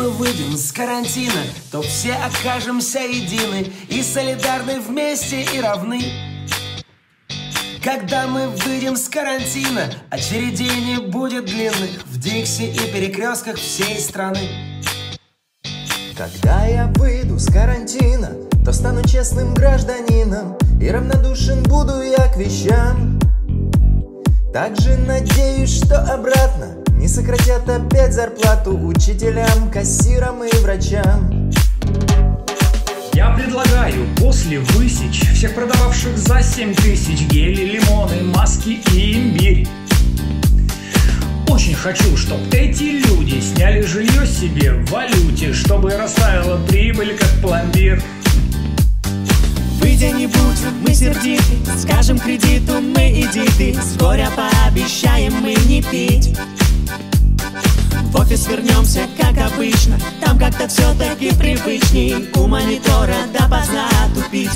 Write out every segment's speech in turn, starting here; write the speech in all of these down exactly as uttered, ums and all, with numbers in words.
мы выйдем с карантина, то все окажемся едины и солидарны вместе и равны. Когда мы выйдем с карантина, очередей не будет длинных в Дикси и перекрестках всей страны. Когда я выйду с карантина, то стану честным гражданином, и равнодушен буду я к вещам. Также надеюсь, что обратно не сократят опять зарплату учителям, кассирам и врачам. Я предлагаю после высечь всех продававших за семь тысяч гели, лимоны, маски и имбирь. Очень хочу, чтобы эти люди сняли жилье себе в валюте, чтобы растаяла прибыль, как пломбир. Выйдя не будем мы сердиты, скажем кредиту мы идиты, с горя пообещаем мы не пить. В офис вернемся, как обычно, там как-то все-таки привычней у монитора допоздна тупить.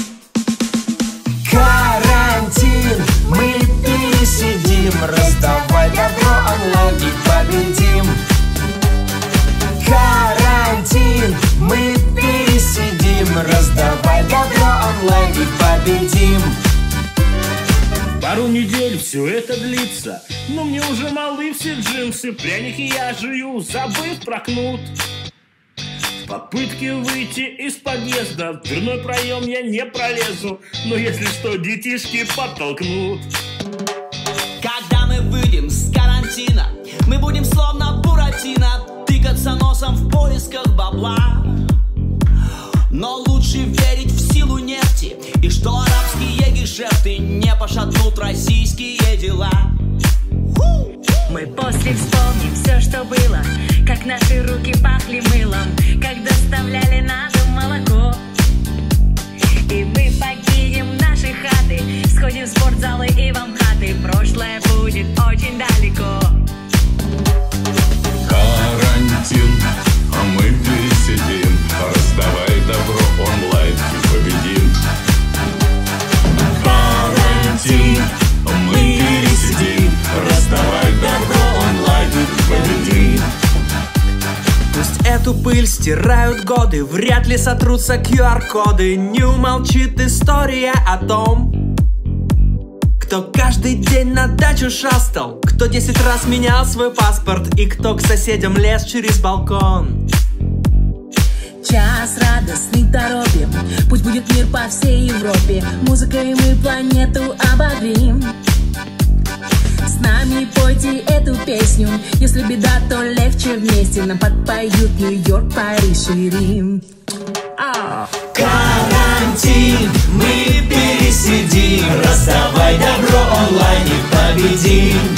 Карантин мы пересидим, раздавай добро онлайн и победим. Карантин мы пересидим, раздавай добро онлайн и победим. Пару недель все это длится, но мне уже малы все джинсы, пряники я жую, забыв про кнут. В попытке выйти из подъезда в дверной проем я не пролезу, но если что, детишки подтолкнут. Когда мы выйдем с карантина, мы будем словно Буратино тыкаться носом в поисках бабла. Но лучше верить в силу нефти и что арабские гешефты не пошатнут российские дела. Мы после вспомним все, что было, как наши руки пахли мылом, как доставляли на дом молоко. И мы покинем наши хаты, сходим в спортзалы и в амхаты, прошлое будет очень далеко. Карантин, а мы пересидим, раздавай добро онлайн и победим. Карантин, мы пересидим, раздавай добро онлайн и победим. Пусть эту пыль стирают годы, вряд ли сотрутся ку ар коды. Не умолчит история о том, кто каждый день на дачу шастал, кто десять раз менял свой паспорт и кто к соседям лез через балкон. Час радостный торопим, пусть будет мир по всей Европе, музыкой мы планету обогрим. С нами пойте эту песню, если беда, то легче вместе нам подпоют Нью-Йорк, Париж и Рим. Карантин мы пересидим, раздавай добро онлайн и победим.